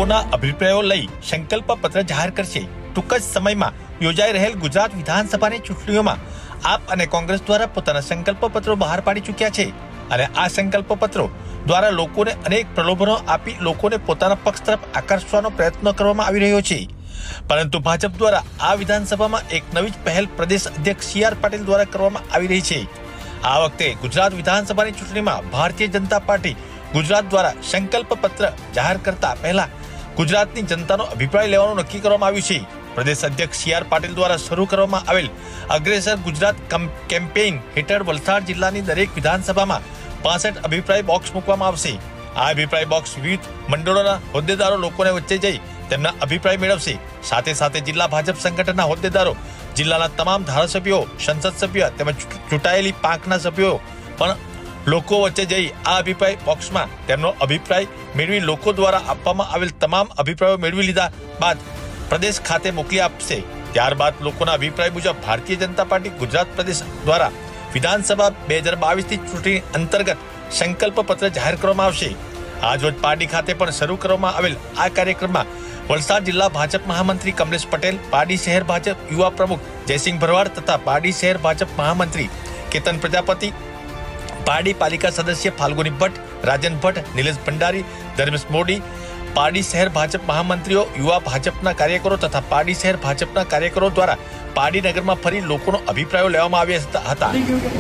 લોકોના અભિપ્રાયો લઈ સંકલ્પ પત્ર જાહેર કરશે। ટૂંક જ સમયમાં યોજાઈ રહેલ ગુજરાત વિધાનસભાની ચૂંટણીઓમાં આપ અને કોંગ્રેસ દ્વારા પોતાના સંકલ્પ પત્રો બહાર પાડી ચૂક્યા છે અને આ સંકલ્પ પત્રો દ્વારા લોકોને અનેક પ્રલોભનો આપી લોકોને પોતાના પક્ષ તરફ આકર્ષવાનો પ્રયત્ન કરવામાં આવી રહ્યો છે। પરંતુ ભાજપ દ્વારા આ વિધાનસભામાં એક નવી જ પહેલ પ્રદેશ અધ્યક્ષ CR પાટીલ દ્વારા કરવામાં આવી રહી છે। આ વખતે ગુજરાત વિધાનસભાની ચૂંટણીમાં ભારતીય જનતા પાર્ટી ગુજરાત દ્વારા સંકલ્પ પત્ર જાહેર કરતા પહેલા ગુજરાતની જનતાનો અભિપ્રાય લેવાનું નક્કી કરવામાં આવ્યું છે। प्रदेश अध्यक्ष CR पाटील द्वारा शुरू करवामां आवेल अग्रेसर गुजरात केम्पेन हेठळ वलसाड जिल्लानी दरेक विधानसभामां 65 अभिप्राय बॉक्स मूकवामां आवशे। आ अभिप्राय बॉक्स विविध मंडळोना होद्देदारो लोकोने वच्चे जई तेमना अभिप्राय मेळवशे। साथे साथे जिल्ला भाजप संगठनना होद्देदारो जिल्लाना तमाम धारासभ्यो संसद सभ्य तेमज चूंटायेली પાંખના सभ्यो पण લોકો વચ્ચે જઈ આ અભિપ્રાય બોક્સમાં તેમનો અભિપ્રાય મેળવી લોકો દ્વારા આપવામાં આવેલ તમામ અભિપ્રાયો મેળવી લીધા બાદ प्रदेश खाते मोकली आपशे। त्यारबाद लोकोना अभिप्राय मुजब भारतीय जनता पार्टी गुजरात प्रदेश द्वारा विधानसभा 2022 की चूंटणी अंतर्गत संकल्प पत्र जाहिर करवामां आवशे। आज रोज पार्टी खाते पण शरू करवामां आवेल आ कार्यक्रममां वलसाड जिल्ला भाजप महामंत्री कमलेश पटेल, पारडी शहर भाजप युवा प्रमुख जयसिंह भरवाड तथा पारडी शहर भाजप महामंत्री केतन प्रजापति, पारडी पालिका सदस्य फाल्गुनी भट्ट, राजन भट्ट, नीलेश भंडारी, धर्मेश मोदी, पारडी शहर भाजप महामंत्रीओ, युवा भाजपना कार्यकरो तथा पारडी शहर भाजपना कार्यकरो द्वारा पारडी नगरमां फरी लोकोनो अभिप्रायो लेवामां આવ્યા હતા।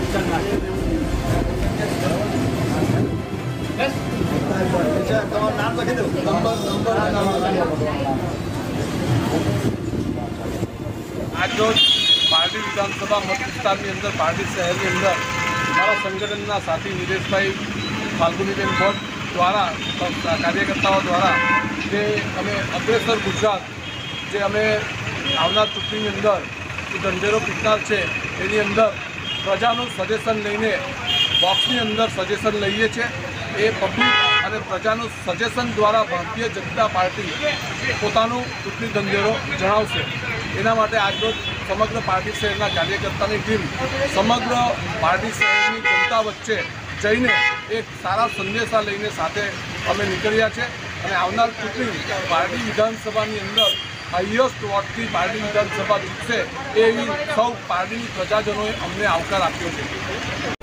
आज रोज पारडी विधानसभा मत विस्तारनी अंदर पारडी शहरनी अंदर हमारा संगठनना साथी नीलेशभाई फाल्गुनीबेन भट्ट द्वारा कार्यकर्ताओं द्वारा जे अमे अग्रेसर गुजरात जे अमे आवनार चूंटणी अंदर ढंढेरो पीटनार छे एनी अंदर प्रजानुं सजेशन लईने बॉक्सनी अंदर सजेशन लईए छे। ए पब्लिक अने प्रजानुं सजेशन द्वारा भारतीय जनता पार्टी पोतानुं चूंटणी ढंढेरो जणावशे। एना माटे आजरोज समग्र पार्टी शहरना कार्यकर्तानी टीम समग्र पार्टी शहरनी जनता वच्चे जईने एक सारा संदेशा लईने साथे अमे निकळ्या छे अने आवनार चूंटणी पारडी विधानसभानी अंदर हाईएस्ट वोटथी पारडी विधानसभा जीतशे एवी सौ पारडी प्रजाजनोए अમને આવકાર આપ્યો છે।